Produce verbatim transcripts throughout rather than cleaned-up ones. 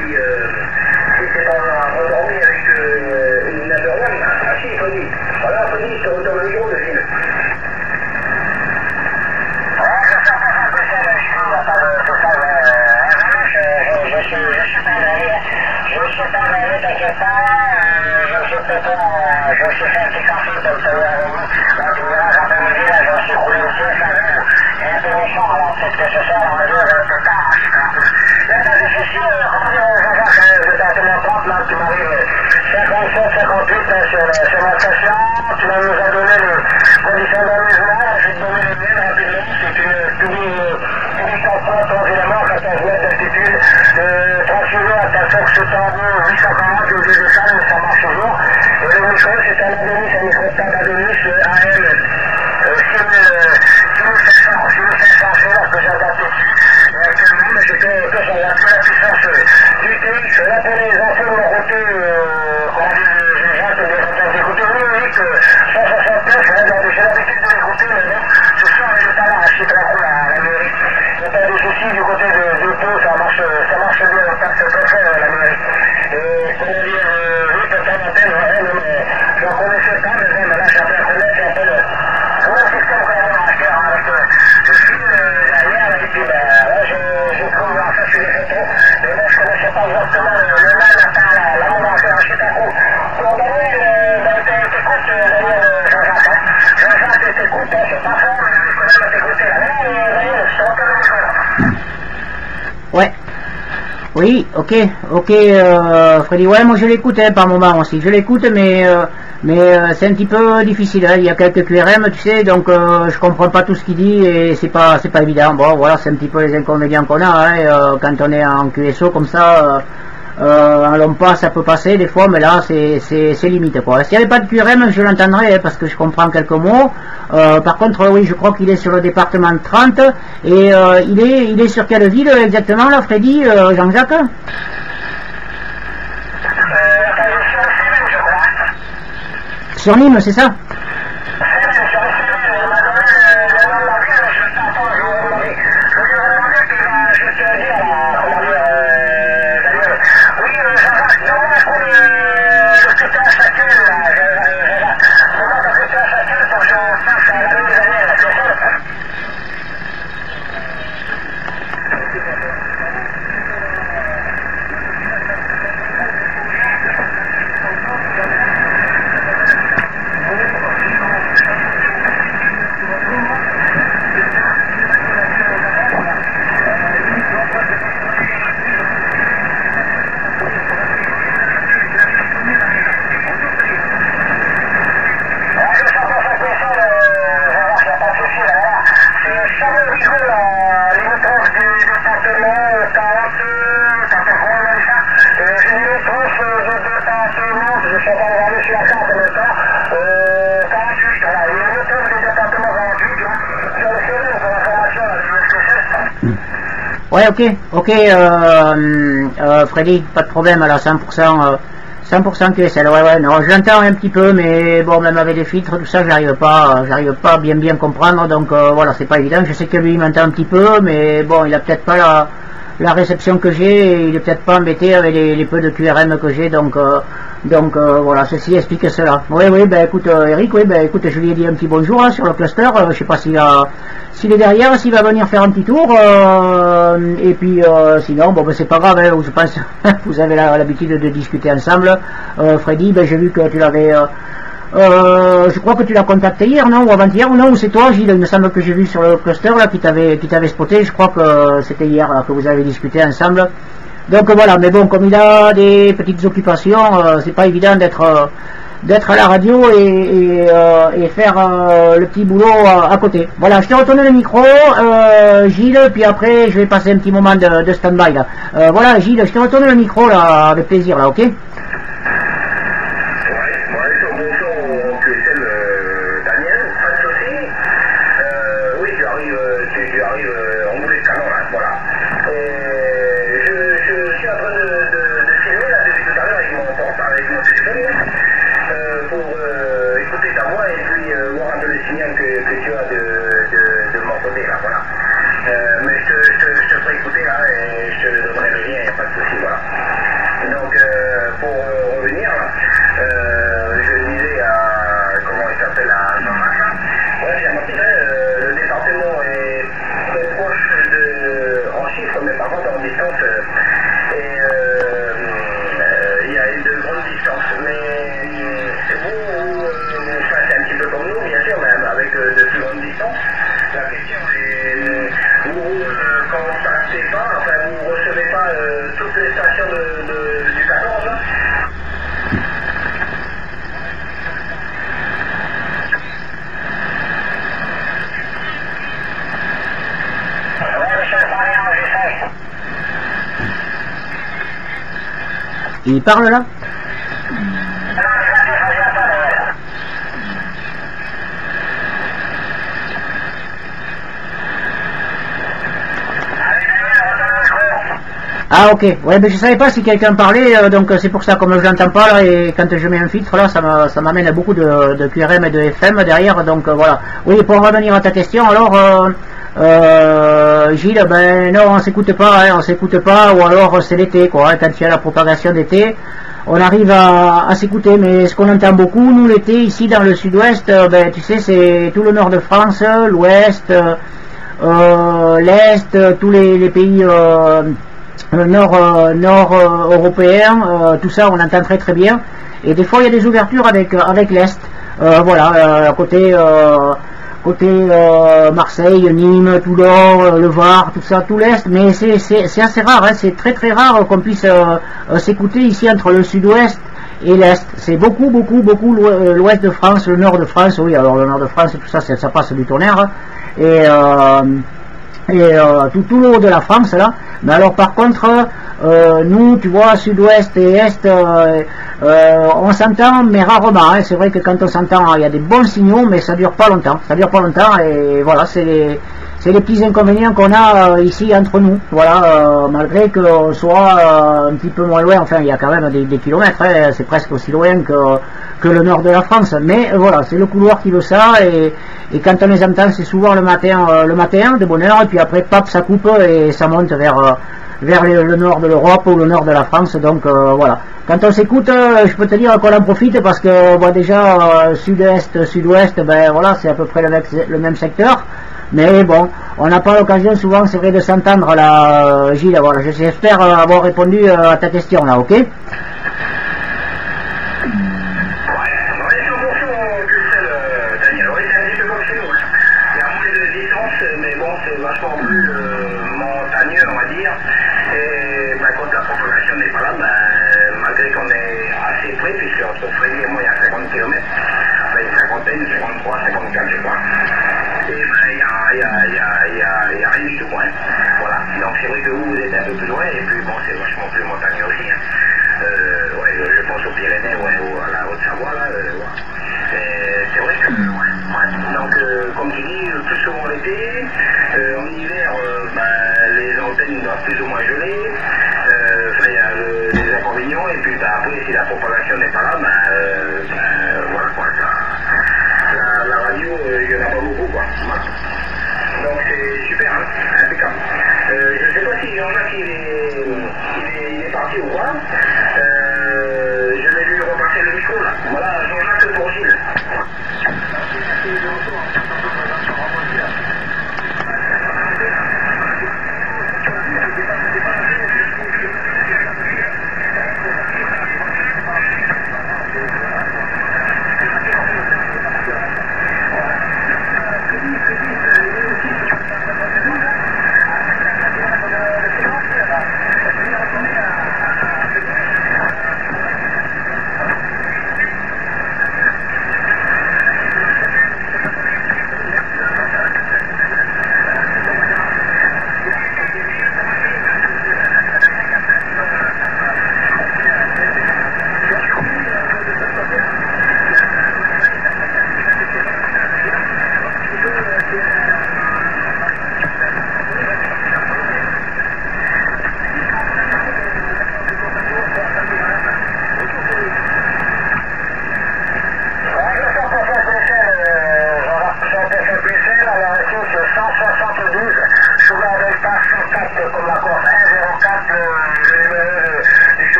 si, euh, si c'est pas endormi avec euh, une number one. Ah si, Freddy. Voilà, Freddy, je te retourne le micro de Gilles. Ouais, je sais pas ça, je sais, je suis à part de tout ça, euh, je, je, je, suis, je suis pas allé, je suis pas allé, t'inquiète pas, euh, je suis fait pas, je suis fait un petit café comme ça, là, tu verras, l'après-midi, là, je suis roulé au ciel, ça va, et un peu méchant, alors peut-être que ce soir, on va dire, un peu tard, là, t'as des soucis, comment dire, Jean-Jacques, je t'ai appelé mon compte, là, tu m'arrives cinquante-sept, cinquante-huit, sur, sur ma station, tu vas nous a donné les conditions d'amusement, je vais te donner les miennes rapidement, c'est une public emploi, évidemment, quatorze mètres d'altitude, euh, transfusé à ta source tambour, huit cent quarante, au lieu de ça, mais ça marche toujours. Et le micro, c'est un Adonis, un microscope Adonis A M six mille cinq cents chevaux que j'ai adapté dessus. Et actuellement, mais j'étais que sur la puissance du T X, là pour les enfants de mon côté, comment dire, Jacques, des écouteurs numériques, cent soixante-neuf, j'ai l'habitude de l'écouter, mais bon, ce soir, il est pas là, je suis très cool à la mairie. Il n'y a pas de soucis du côté de, de Pau, ça marche, ça marche bien, c'est très fort la mairie. Et comment dire, euh, oui, peut-être en antenne, ouais, mais je ne connaissais pas, mais bon, là, j'ai appris à connaître, c'est un peu le, le système qu'on avait à faire avec euh, le fil euh, derrière, et puis, ben, ouais, je, je trouve en fait sur les photos, mais bon, je ne connaissais pas exactement le, le même attends, la, la moment à faire un chute à coup. Pour Daniel, euh, ben, t'écoutes, Daniel, Jean-Jacques, hein. Jean-Jacques, t'écoutes, hein, c'est pas fort, mais je connais pas t'écouter, là. Mais, Daniel, je te retourne le micro, là. Ouais. Oui, ok, ok, euh, Freddy, ouais, moi je l'écoute hein, par moment aussi, je l'écoute, mais euh, mais euh, c'est un petit peu difficile, hein. Il y a quelques Q R M, tu sais, donc euh, je comprends pas tout ce qu'il dit et c'est pas c'est pas évident. Bon, voilà, c'est un petit peu les inconvénients qu'on a, hein, euh, quand on est en Q S O comme ça. Euh, Euh, en long pas ça peut passer des fois, mais là c'est limite quoi. S'il n'y avait pas de Q R M, je l'entendrais hein, parce que je comprends quelques mots. Euh, par contre, oui, je crois qu'il est sur le département trente et euh, il est il est sur quelle ville exactement là, Freddy, euh, Jean-Jacques? Euh, je crois. Sur Nîmes, c'est ça? Ouais, ok, ok, euh, euh, Freddy, pas de problème, alors cent pour cent, euh, cent pour cent Q S L, ouais, ouais, non, je l'entends un petit peu, mais bon, même avec les filtres, tout ça, j'arrive pas, j'arrive pas à bien bien comprendre, donc euh, voilà, c'est pas évident, je sais que lui, il m'entend un petit peu, mais bon, il a peut-être pas la, la réception que j'ai, il est peut-être pas embêté avec les, les peu de Q R M que j'ai, donc, euh, donc euh, voilà, ceci explique cela. Oui, oui, ben écoute, euh, Eric, oui, ben écoute, je lui ai dit un petit bonjour, hein, sur le cluster, euh, je sais pas s'il a... S'il est derrière, s'il va venir faire un petit tour, euh, et puis euh, sinon, bon ben c'est pas grave, hein, je pense, vous avez l'habitude de discuter ensemble. Euh, Freddy, ben j'ai vu que tu l'avais, euh, euh, je crois que tu l'as contacté hier, non, ou avant-hier, ou non, ou c'est toi, Gilles, il me semble que j'ai vu sur le cluster là qui t'avait qui t'avait spoté, je crois que c'était hier là, que vous avez discuté ensemble. Donc voilà, mais bon, comme il a des petites occupations, euh, c'est pas évident d'être euh, d'être à la radio et, et, euh, et faire euh, le petit boulot à, à côté. Voilà, je t'ai retourné le micro, euh, Gilles, puis après je vais passer un petit moment de, de stand-by là. Euh, voilà, Gilles, je t'ai retourné le micro là, avec plaisir là, ok? Ouais, ouais, sur mon son Q S L, euh, Daniel, pas de soucis. Euh, oui, tu arrives, tu, tu arrives euh, en bout de canon là, voilà. Euh, je, je suis en train de, de, de filmer là depuis tout à l'heure avec mon portable, avec mon téléphone. Euh, pour euh, écouter ta voix et puis euh, voir un peu le signal que, que tu as de, de, de mon côté là, voilà. Euh, mais je te, je, te, je te ferai écouter là et je te donnerai le lien, pas de soucis, voilà. Il parle là? Ah ok, ouais, mais je savais pas si quelqu'un parlait, euh, donc c'est pour ça, comme je l'entends pas là, et quand je mets un filtre là, ça m'amène à beaucoup de, de Q R M et de F M derrière, donc euh, voilà. Oui, pour revenir à ta question, alors, euh, euh, Gilles, ben non, on s'écoute pas, hein, on s'écoute pas, ou alors c'est l'été, quoi, hein, quand il y a la propagation d'été, on arrive à, à s'écouter, mais ce qu'on entend beaucoup, nous l'été, ici dans le sud-ouest, euh, ben tu sais, c'est tout le nord de France, l'ouest, euh, l'est, tous les, les pays... Euh, le nord, euh, nord euh, européen, euh, tout ça on entend très très bien, et des fois il y a des ouvertures avec, avec l'Est, euh, voilà, euh, côté, euh, côté euh, Marseille, Nîmes, Toulon, euh, le Var, tout ça, tout l'Est, mais c'est assez rare, hein, c'est très très rare qu'on puisse euh, euh, s'écouter ici entre le sud-ouest et l'Est, c'est beaucoup beaucoup beaucoup l'ouest de France, le nord de France, oui, alors le nord de France, tout ça, ça passe du tonnerre, et... Euh, et euh, tout, tout le haut de la France là, mais alors par contre euh, nous tu vois sud-ouest et est euh, euh, on s'entend mais rarement, hein. C'est vrai que quand on s'entend il y a des bons signaux mais ça dure pas longtemps, ça dure pas longtemps et voilà, c'est les, c'est les petits inconvénients qu'on a euh, ici entre nous, voilà, euh, malgré qu'on soit euh, un petit peu moins loin, enfin il y a quand même des, des kilomètres, hein, c'est presque aussi loin que, que le nord de la France, mais euh, voilà, c'est le couloir qui veut ça, et, et quand on les entend c'est souvent le matin, euh, le matin de bonne heure, et puis après pap ça coupe et ça monte vers, euh, vers le, le nord de l'Europe ou le nord de la France, donc euh, voilà. Quand on s'écoute, euh, je peux te dire qu'on en profite parce que bon, déjà euh, sud-est, sud-ouest, ben voilà, c'est à peu près le, le même secteur. Mais bon, on n'a pas l'occasion souvent, c'est vrai, de s'entendre là, euh, Gilles. Voilà, j'espère euh, avoir répondu euh, à ta question là, ok? Vachement plus euh, montagneux, on va dire, et bah, quand la population n'est pas là, bah, malgré qu'on est assez près, puisque entre Frédéric et moi il y a cinquante kilomètres, enfin une cinquantaine, cinquante-trois, cinquante-quatre je crois, et bah, il n'y a, y a, y a, y a, y a rien du tout, quoi. Voilà, donc c'est vrai que vous, vous êtes un peu plus loin, et puis bon, c'est vachement plus montagneux aussi, hein. Euh, ouais, je pense aux Pyrénées, ouais, ou à la Haute-Savoie, là, euh, ouais. C'est vrai que, ouais, ouais. Donc, euh, comme tu dis, plus souvent l'été, euh, en hiver, euh, bah, les antennes doivent plus ou moins geler, euh, enfin, il y a le, les inconvénients, et puis bah, après, si la propagation n'est pas là, bah, euh, bah, voilà, quoi, ça, la, la radio, il n'y en a pas beaucoup, quoi. Voilà. Donc, c'est super, hein, impeccable. Euh, je ne sais pas s'il y en a qui il est, il est, il est parti ou quoi. Euh, je vais lui repasser le micro, là. Voilà, Jean-Jacques pour Gilles.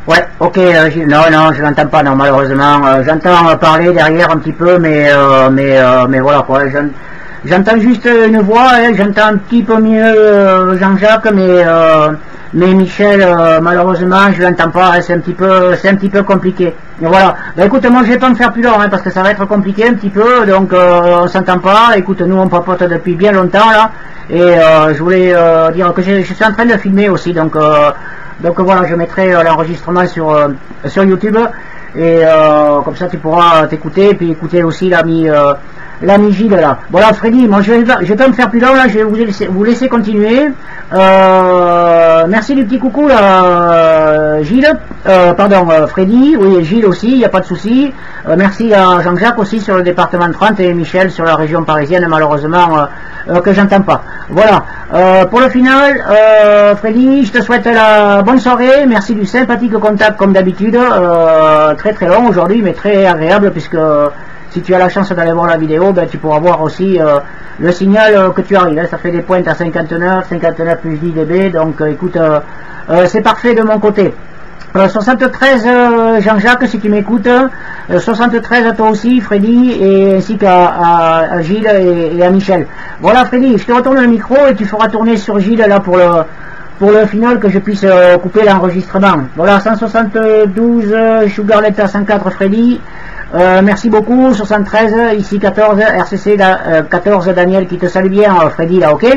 Ouais, ok, euh, Gilles, non, non, je l'entends pas, non, malheureusement. Euh, j'entends euh, parler derrière un petit peu, mais euh, mais euh, mais voilà quoi. J'entends juste une voix, hein, j'entends un petit peu mieux euh, Jean-Jacques, mais euh, mais Michel, euh, malheureusement, je l'entends pas. Hein, c'est un petit peu, c'est un petit peu compliqué. Et voilà. Bah écoute, moi je vais pas me faire plus long, hein, parce que ça va être compliqué un petit peu, donc euh, on s'entend pas. Écoute, nous on papote depuis bien longtemps là, et euh, je voulais euh, dire que je, je suis en train de filmer aussi, donc. Euh, Donc voilà, je mettrai euh, l'enregistrement sur euh, sur YouTube et euh, comme ça tu pourras t'écouter et puis écouter aussi l'ami euh, l'ami Gilles là. Voilà Freddy, moi je vais je vais pas me faire plus long là, je vais vous laisser vous laisser continuer. Euh, merci du petit coucou là, Gilles, euh, pardon euh, Freddy, oui Gilles aussi, il n'y a pas de souci. Euh, merci à Jean-Jacques aussi sur le département trente et Michel sur la région parisienne malheureusement euh, euh, que j'entends pas. Voilà. Euh, pour le final, euh, Freddy, je te souhaite la bonne soirée. Merci du sympathique contact comme d'habitude. Euh, très très long aujourd'hui, mais très agréable puisque euh, si tu as la chance d'aller voir la vidéo, ben, tu pourras voir aussi euh, le signal euh, que tu arrives. Hein. Ça fait des pointes à cinquante-neuf, cinquante-neuf plus dix décibels. Donc euh, écoute, euh, euh, c'est parfait de mon côté. Euh, soixante-treize euh, Jean-Jacques si tu m'écoutes, euh, soixante-treize à toi aussi Freddy et ainsi qu'à à, à Gilles et, et à Michel. Voilà Freddy, je te retourne le micro et tu feras tourner sur Gilles là pour le pour le final que je puisse euh, couper l'enregistrement. Voilà cent soixante-douze euh, Sugarlet à cent quatre Freddy, euh, merci beaucoup. Soixante-treize ici quatorze R C C là, euh, quatorze Daniel qui te salue bien euh, Freddy là, ok.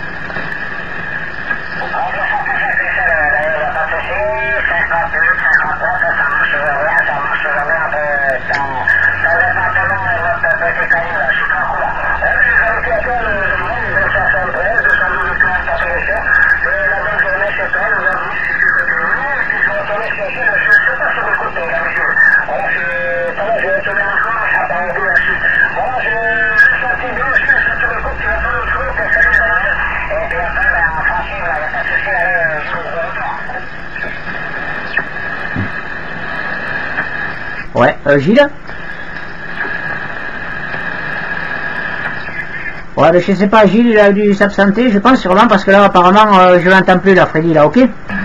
Ouais, euh, Gilles. Ouais, mais je sais pas, Gilles, il a dû s'absenter, je pense sûrement, parce que là, apparemment, euh, je l'entends plus, là, Freddy, là, ok?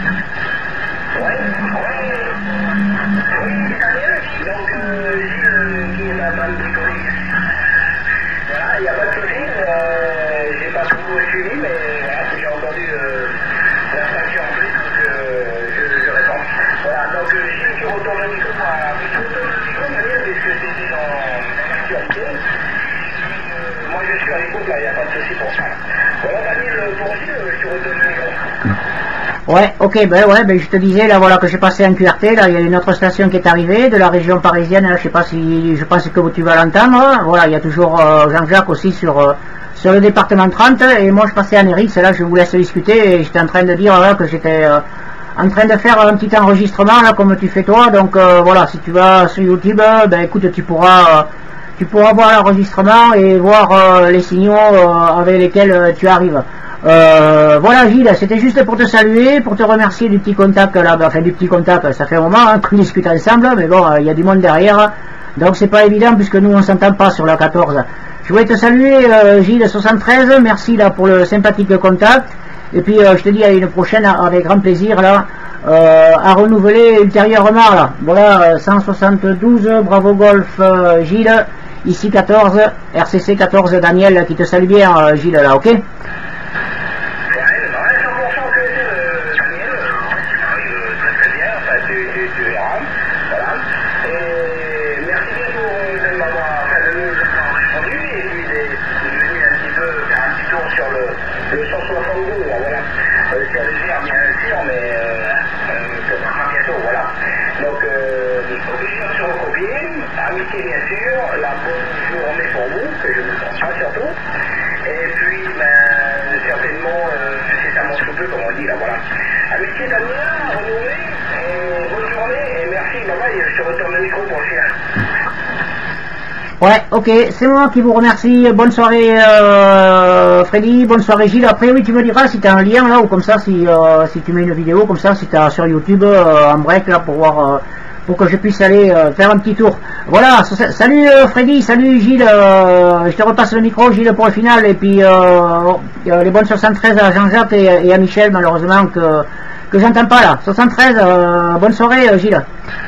Ouais, ok, ben ouais, ben je te disais, là, voilà, que j'ai passé en Q R T, là, il y a une autre station qui est arrivée, de la région parisienne, là, je sais pas si, je pense que tu vas l'entendre, voilà, il y a toujours euh, Jean-Jacques aussi sur, euh, sur le département trente, et moi je passais en Eric, là, je vous laisse discuter, et j'étais en train de dire, là, que j'étais euh, en train de faire un petit enregistrement, là, comme tu fais toi, donc, euh, voilà, si tu vas sur YouTube, ben écoute, tu pourras, euh, tu pourras voir l'enregistrement et voir euh, les signaux euh, avec lesquels euh, tu arrives. Euh, voilà Gilles, c'était juste pour te saluer, pour te remercier du petit contact là, enfin du petit contact, ça fait un moment hein, qu'on discute ensemble, mais bon, il euh, y a du monde derrière, donc c'est pas évident puisque nous on s'entend pas sur la quatorze. Je voulais te saluer euh, Gilles soixante-treize, merci là pour le sympathique contact, et puis euh, je te dis à une prochaine avec grand plaisir là, euh, à renouveler ultérieurement là. Voilà, cent soixante-douze, Bravo Golf euh, Gilles, ici quatorze, R C C quatorze Daniel qui te salue bien euh, Gilles là, ok? Amitié bien sûr, la bonne journée pour vous, que je vous comprends surtout, et puis ben, certainement euh, incessamment sous peu comme on dit là, voilà. Amitié Damien, renouvelée, et bonne journée, et merci, bye bye, je te retourne le micro pour le chien. Ouais, ok, c'est moi qui vous remercie, bonne soirée euh, Freddy, bonne soirée Gilles, après oui tu me diras si tu as un lien là, ou comme ça, si, euh, si tu mets une vidéo, comme ça, si tu as sur YouTube euh, un break là pour voir... Euh, pour que je puisse aller euh, faire un petit tour. Voilà, salut euh, Freddy, salut Gilles, euh, je te repasse le micro Gilles pour le final, et puis euh, les bonnes soixante-treize à Jean-Jacques et, et à Michel, malheureusement que, que j'entends pas là. soixante-treize, euh, bonne soirée, euh, Gilles.